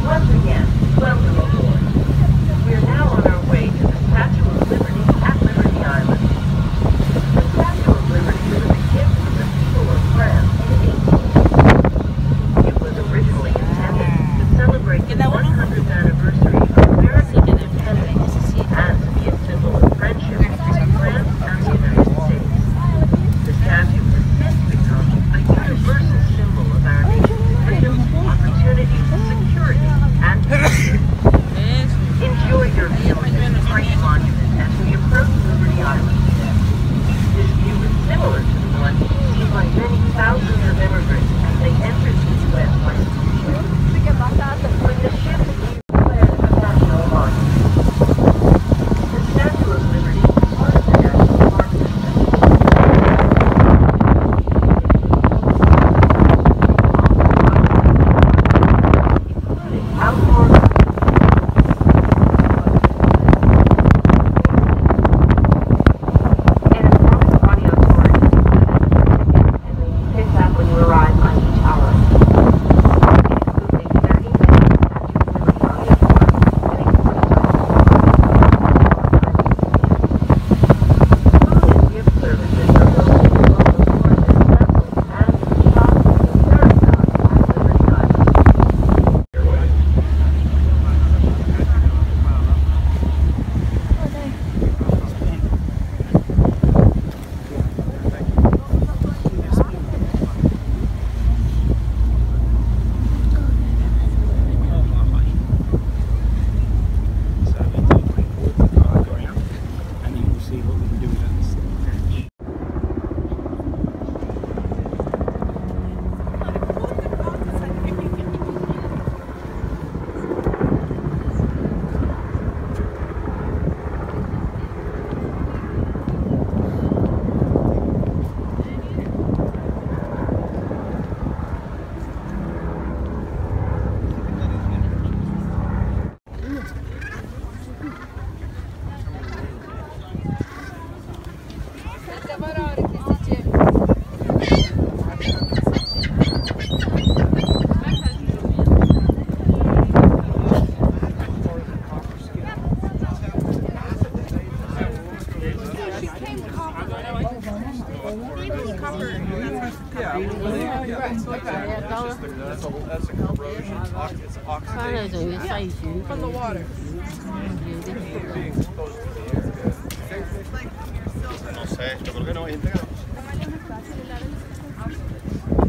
Once again, welcome aboard. We are now on our way to the Statue of Liberty at Liberty Island. The Statue of Liberty was a gift from the people of France in 1860. It was originally intended to celebrate the 100th anniversary of American independence and to be a symbol of friendship between France and the United States. The statue has since become a universal symbol of our nation's freedom, opportunity, security, and peace. Enjoy your view of this great monument as we approach Liberty Island. This view is similar to the one seen by many thousands of immigrants as they entered the U.S. by steamship. When the ship was declared a national monument, the Statue of Liberty is part of the National Park System. Including outdoor That's a corrosion. It's oxidation from the water. Being exposed to the air. No sé, yo creo que no es integrado.